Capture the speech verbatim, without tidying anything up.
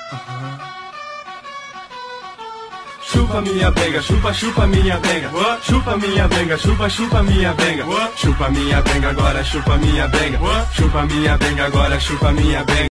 Chupa minha benga, chupa, chupa minha benga. Chupa minha benga, chupa, chupa minha benga. Chupa minha benga agora, chupa minha benga. Chupa minha benga agora, chupa minha benga.